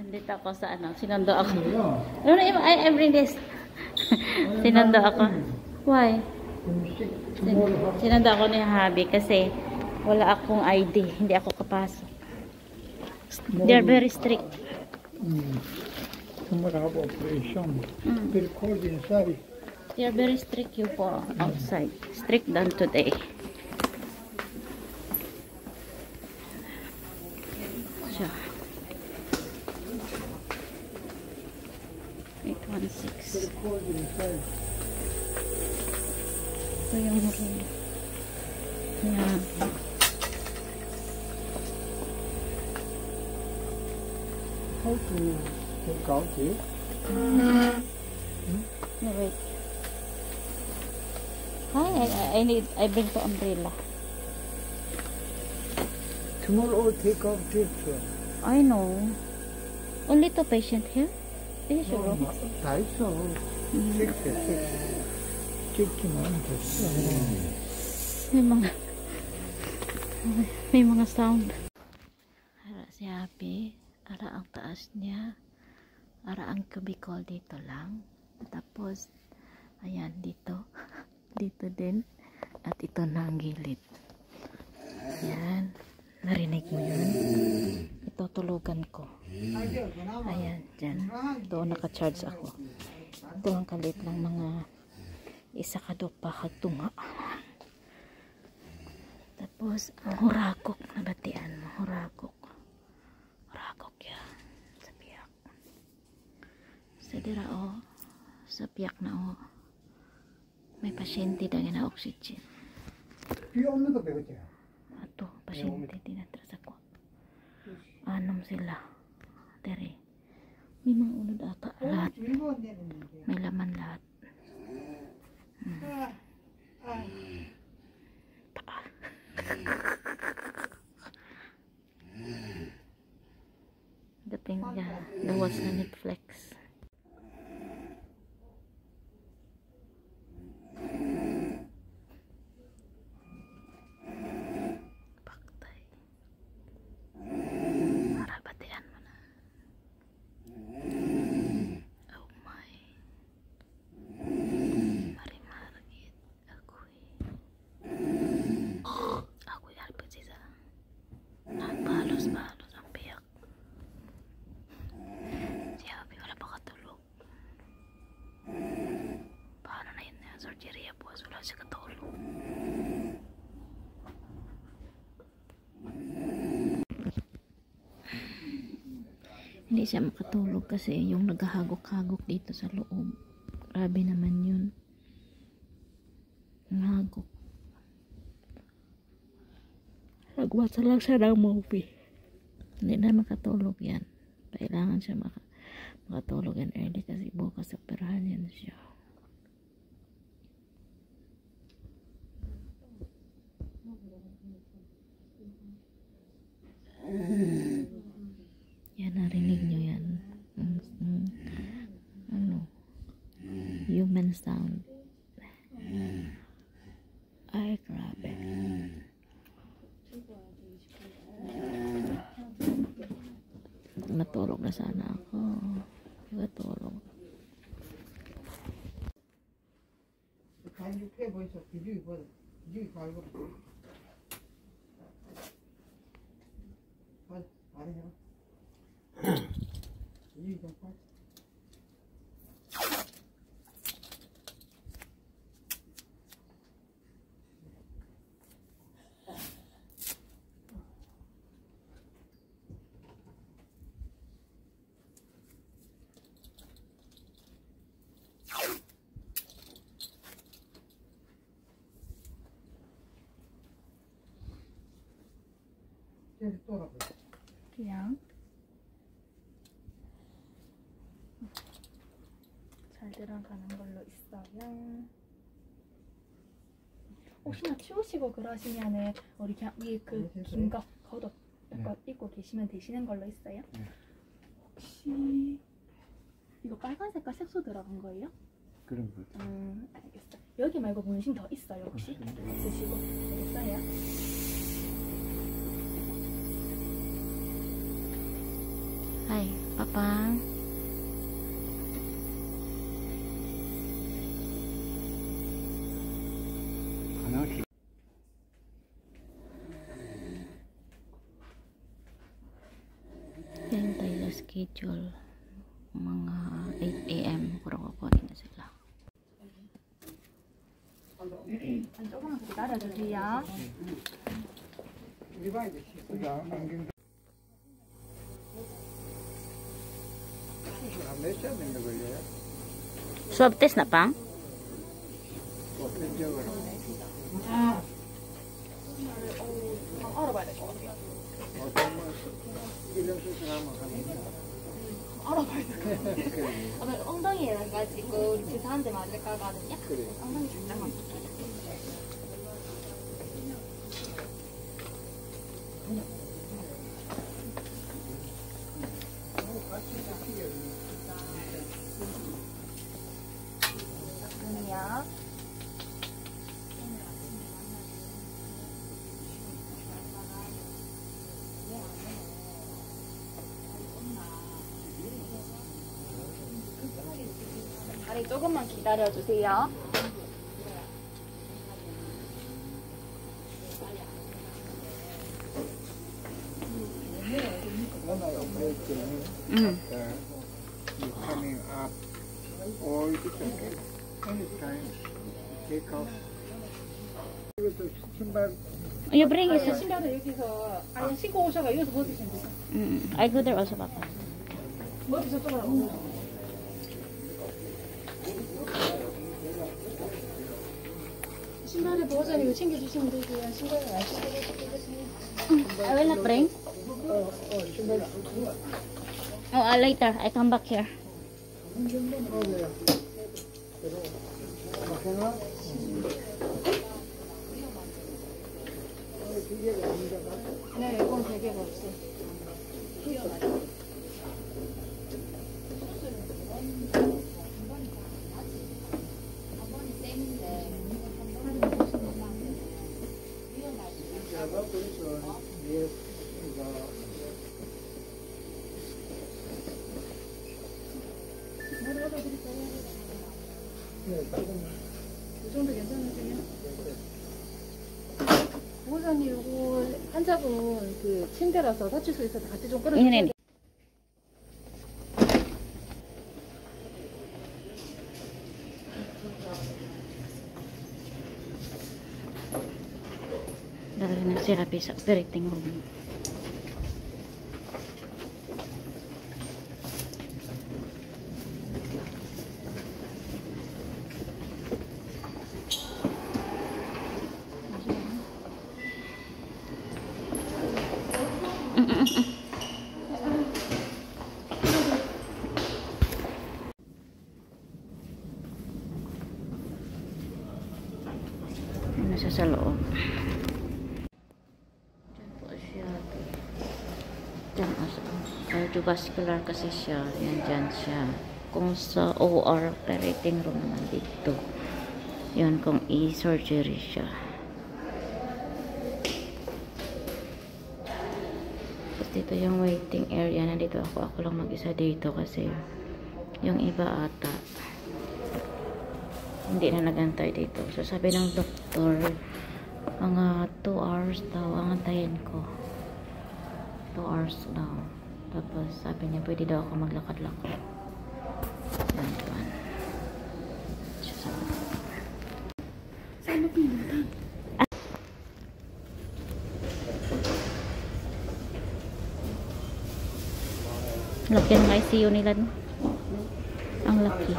Nandito ako sa ano, sinundo ako. No, no, I bring this. Sinundo ako. Why? Sinundo ako ni Habi kasi wala akong ID. Hindi ako kapasok. They are very strict. Operation. Very cold inside. They are very strict you for outside. Strict than today. So, 816. Very cold inside. Ito yung room. Yan. How to take out it? No, wait. Hi, I bring the umbrella. Tomorrow take out it. I know. Only two patient here? Is it your room? 다 있어. 찍기만 됐어. May mga sound. Ara si Happy. Ara ang taas niya. Ara ang kubikol dito lang. Tapos, ayan dito. Dito din. At ito na ang gilid. Ayan. Narinig mo yun? Ito tulugan ko. Ayan, dyan. Doon naka-charge ako. Ito ang kalit ng mga isa kadupa kagtunga. Tapos, ang hurakok na batian mo. Hurakok. Hurakok yan. Sa piyak. Sa dira o. Sa piyak na o. May pasyente na na oxygen. Ato, pasyente tinatras ako. Anom sila. Tere. May mga unod ata. Lahat. May laman lahat. Paa. Dating niya. Lawas na Netflix. Paktay. Marabatian mo na. Oh my. Marimargit. Ako'y alpag siya. Nagbalos-balos ang piyak. Si Happy wala pa katulog. Paano na yun na surgery po? Wala siya katulog. Hindi siya makatulog kasi yung naghahagok-hagok dito sa loob. Grabe naman yun. Nahagok. Nagwatsa lang siya ng movie. Hindi na makatulog yan. Kailangan siya makatulog yan early kasi bukas operahan yan siya. Yan, narinig nyo yan. Ano? Human sound. Ay, grabe. Natulog na sana ako. Natulog. 그냥 잘 들어가는 걸로 있어요. 혹시나 추우시고 그러시면은 우리 그냥 위에 그 긴 거 겉옷 입고 계시면 되시는 걸로 있어요. 혹시 이거 빨간 색깔 색소 들어간 거예요? 그런 거. 알겠어. 여기 말고 문신 더 있어요 혹시? 있으시고 알겠어요? Hi. Papang. Hintay na schedule. Mga 8 AM. Kukunin na sila. 조금만 기다려주세요. Swab test na pang? 알아봐야 될 것 같아요. 알아봐야 될 것 같아요. 엉덩이에 가지고 주사한테 맞을까거든요. 엉덩이 살짝만. 아니야. 다리 조금만 기다려주세요. You coming up or you can anytime take off. 이것도 신발 You bring it. 신발을 여기서 아예 신고 오셔가 여기서 벗으시면 돼요. I go there also, Papa. 머리 저쪽으로 오고. 신발에 버전 이거 챙겨주시면 되고요. 신발을 안 챙겨주시면 I will not bring. 신발 Oh, later. I come back here. 네, 이건 베개가 없어. 이 정도 괜찮으세요? 보호자님 이거 환자분 그 침대라서 다칠 수 있어서 같이 좀 끌어주세요. 네네. Dali na si Rapi sa operating room. Nasa sa loob. Diyan po siya. Diyan cardiovascular kasi siya. Yan dyan siya. Kung sa OR operating room naman dito. Yan kung e-surgery siya. Tapos dito yung waiting area. Nandito ako lang mag-isa dito kasi yung iba ata hindi na nagantay dito. So sabi ng doktor, mga 2 hours daw ang antayin ko. 2 hours daw. Tapos sabi niya pwede daw ako maglakad-lakad. Yan doon. Saan mo pinunta? Laki ng ICU nila, no? Ang laki.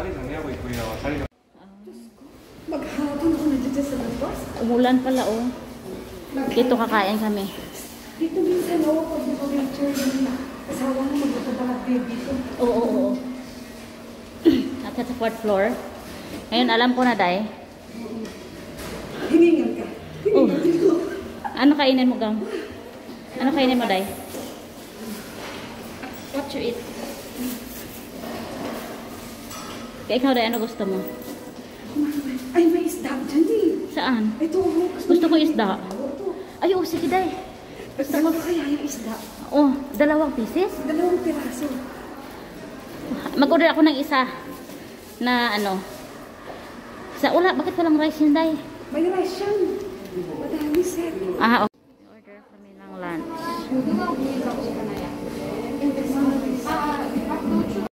Maghapon ako nandiyan sa labas. Umulan pala, oh. Dito kakain kami. Dito minsan ako pag nag-lecture yung asawa ko magpapabahat baby ko. Oo. At sa 4th floor. Ngayon, alam ko na, Day. Hiningan ka. Oh. Ano kainin mo, Gang? Ano kainin mo, Day? What you eat? Kaya ikaw, Day, ano gusto mo? Ay, may isda dyan eh. Saan? Ito, Gusto ko isda. Ay, oh, sige, Day. Gusto mo kaya yung isda? Oh, 2 pieces? 2 piraso. Mag-order ako ng isa na ano. Sa ula, bakit walang rice yun, Day? May rice yan. Madami set. Ah, okay. Order kami ng lunch.